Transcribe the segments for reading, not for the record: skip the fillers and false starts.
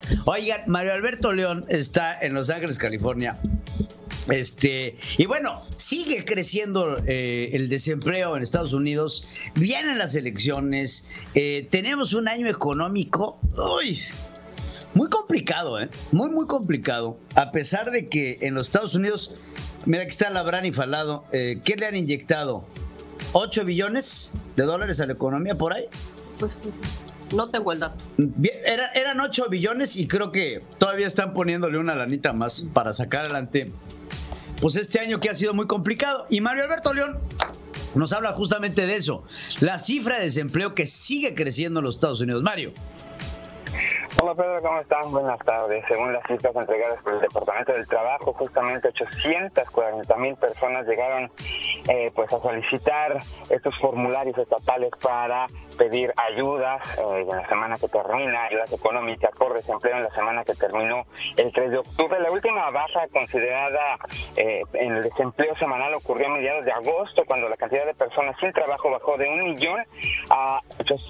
Oigan, Mario Alberto León está en Los Ángeles, California. Y bueno, sigue creciendo el desempleo en Estados Unidos, vienen las elecciones, tenemos un año económico muy complicado, muy complicado, a pesar de que en los Estados Unidos, mira, aquí está Labran y Falado, ¿qué le han inyectado? ¿8 billones de dólares a la economía por ahí? Pues no tengo el dato. Eran 8 billones y creo que todavía están poniéndole una lanita más para sacar adelante pues este año que ha sido muy complicado. Y Mario Alberto León nos habla justamente de eso, la cifra de desempleo que sigue creciendo en los Estados Unidos. Mario. Hola Pedro, ¿cómo están? Buenas tardes. Según las cifras entregadas por el Departamento del Trabajo, justamente 840,000 personas llegaron pues a solicitar estos formularios estatales para pedir ayudas en la semana que termina, ayudas económicas por desempleo en la semana que terminó el 3 de octubre. La última baja considerada en el desempleo semanal ocurrió a mediados de agosto, cuando la cantidad de personas sin trabajo bajó de 1 millón a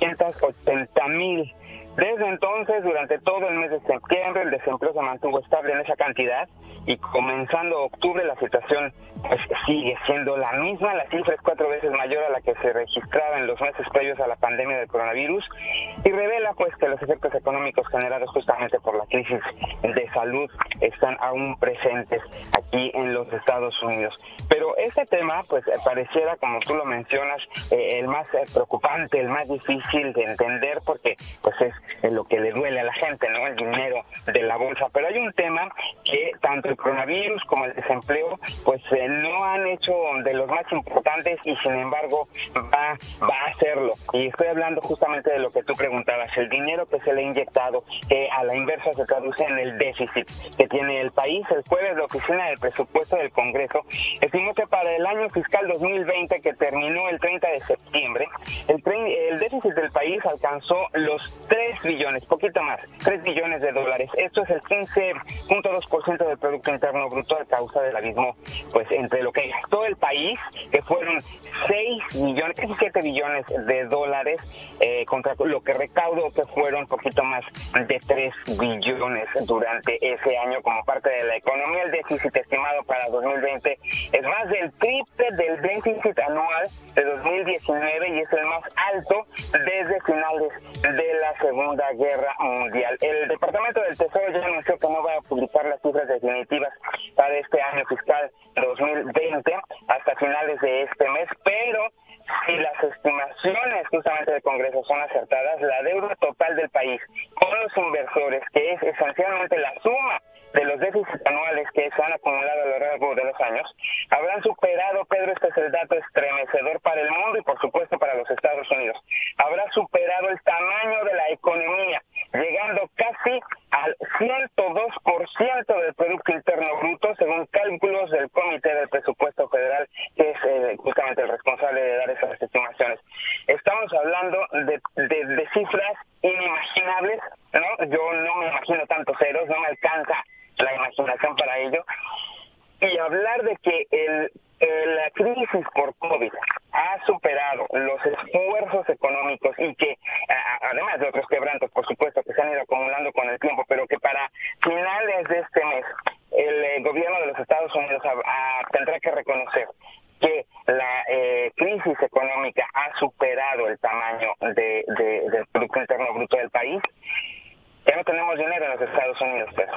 880,000. Desde entonces, durante todo el mes de septiembre, el desempleo se mantuvo estable en esa cantidad y comenzando octubre la situación pues sigue siendo la misma. La cifra es 4 veces mayor a la que se registraba en los meses previos a la pandemia del coronavirus y revela pues que los efectos económicos generados justamente por la crisis de salud están aún presentes aquí en los Estados Unidos. Pero este tema pues pareciera, como tú lo mencionas, el más preocupante, el más difícil de entender, porque pues es lo que le duele a la gente, ¿no? El dinero de la bolsa. Pero hay un tema que tanto el coronavirus como el desempleo pues no han hecho de los más importantes y sin embargo va a hacerlo. Y estoy hablando justamente de lo que tú preguntabas, el dinero que se le ha inyectado, que a la inversa se traduce en el déficit que tiene el país. El jueves la Oficina del Presupuesto del Congreso estimó que para el año fiscal 2020, que terminó el 30 de septiembre, el déficit del país alcanzó los 3 billones, poquito más, 3 billones de dólares. Esto es el 15.2% del Producto Interno Bruto a causa del abismo pues entre lo que gastó el país, que fueron 6 billones, casi 7 billones de dólares, contra lo que recaudó, que fueron poquito más de 3 billones durante ese año como parte de la economía. El déficit estimado para 2020 es más del triple del déficit anual de 2019 y es el más alto desde finales de la Segunda Guerra Mundial. El Departamento del Tesoro ya anunció que no va a publicar las cifras definitivas para este año fiscal 2020 hasta finales de este mes, pero si las estimaciones justamente del Congreso son acertadas, la deuda total del país con los inversores, que es esencialmente la suma de los déficits anuales que se han acumulado a lo largo de los años, habrán superado, Pedro, este es el dato estremecedor para el mundo y por supuesto para los Estados Unidos, habrá superado el tamaño de la economía, llegando casi al 102% del Producto Interno Bruto, según cálculos del Comité del Presupuesto Federal, que es justamente el responsable de dar esas estimaciones. Estamos hablando de cifras inimaginables, ¿no? Yo no me imagino tantos ceros, no me alcanza la imaginación para ello. Y hablar de que la crisis por COVID ha superado los esfuerzos económicos y que, además de otros quebrantos, por supuesto, que se han ido acumulando con el tiempo, pero que para finales de este mes el gobierno de los Estados Unidos tendrá que reconocer que la crisis económica ha superado el tamaño del Producto Interno Bruto del país. Ya no tenemos dinero en los Estados Unidos, pero...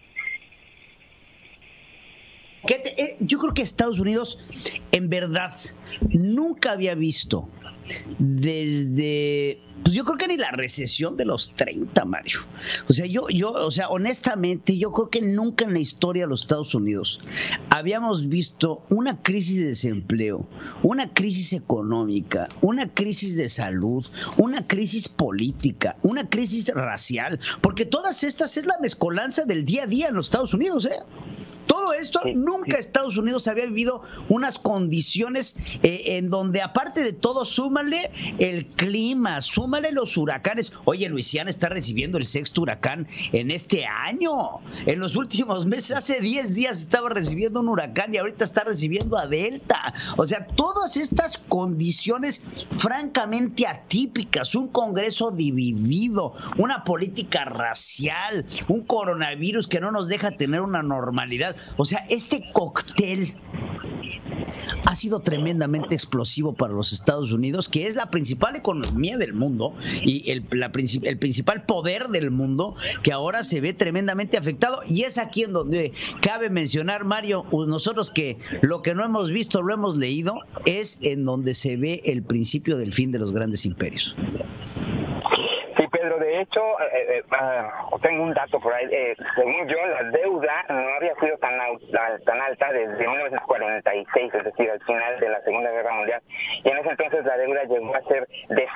Yo creo que Estados Unidos, en verdad, nunca había visto desde, pues yo creo que ni la recesión de los 30, Mario. O sea, honestamente, yo creo que nunca en la historia de los Estados Unidos habíamos visto una crisis de desempleo, una crisis económica, una crisis de salud, una crisis política, una crisis racial, porque todas estas es la mezcolanza del día a día en los Estados Unidos, Todo esto, nunca Estados Unidos había vivido unas condiciones en donde, aparte de todo, súmale el clima, súmale los huracanes. Oye, Luisiana está recibiendo el 6º huracán en este año. En los últimos meses, hace 10 días estaba recibiendo un huracán y ahorita está recibiendo a Delta. O sea, todas estas condiciones francamente atípicas, un Congreso dividido, una política racial, un coronavirus que no nos deja tener una normalidad. O sea, este cóctel ha sido tremendamente explosivo para los Estados Unidos, que es la principal economía del mundo y el principal poder del mundo, que ahora se ve tremendamente afectado. Y es aquí en donde cabe mencionar, Mario, nosotros que lo que no hemos visto lo hemos leído, es en donde se ve el principio del fin de los grandes imperios. Sí, Pedro, de hecho, tengo un dato por ahí. Según yo, la deuda no había sido tan alta desde 1946, es decir, al final de la Segunda Guerra Mundial. Y en ese entonces la deuda llegó a ser de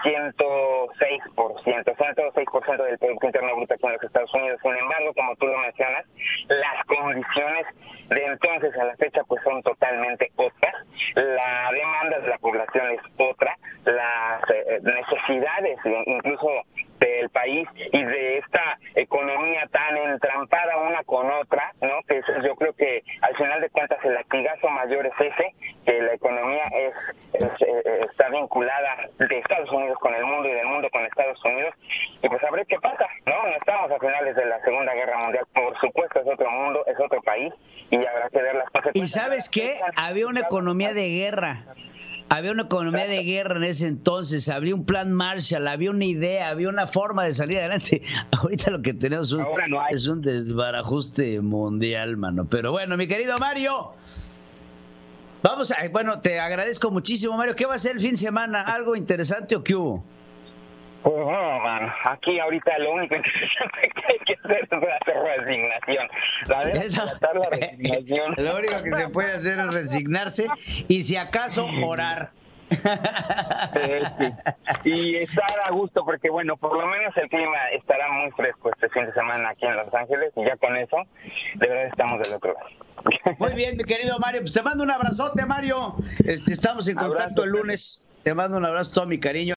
106% del Producto Interno Bruto aquí en los Estados Unidos. Sin embargo, como tú lo mencionas, las condiciones de entonces a la fecha pues son totalmente otras. La demanda de la población es otra. Las necesidades, incluso del país y de esta economía tan entrampada una con otra, ¿no? Que yo creo que al final de cuentas el latigazo mayor es ese, que la economía está vinculada de Estados Unidos con el mundo y del mundo con Estados Unidos, y pues a ver qué pasa, ¿no? No estamos a finales de la Segunda Guerra Mundial, por supuesto es otro mundo, es otro país, y habrá que ver las consecuencias. ¿Y sabes qué? Había una economía de guerra. Había una economía de guerra en ese entonces, había un plan Marshall, había una idea, había una forma de salir adelante. Ahorita lo que tenemos es un desbarajuste mundial, mano. Pero bueno, mi querido Mario, te agradezco muchísimo, Mario. ¿Qué va a ser el fin de semana? ¿Algo interesante o qué hubo? Pues no, man. Aquí ahorita lo único interesante que hay que hacer es hacer resignación. La resignación. Lo único que se puede hacer es resignarse y si acaso orar. Sí. Y estar a gusto porque bueno, por lo menos el clima estará muy fresco este fin de semana aquí en Los Ángeles y ya con eso de verdad estamos del otro lado. Muy bien, mi querido Mario, pues te mando un abrazote, Mario. Estamos en contacto el lunes. Te mando un abrazo, todo mi cariño.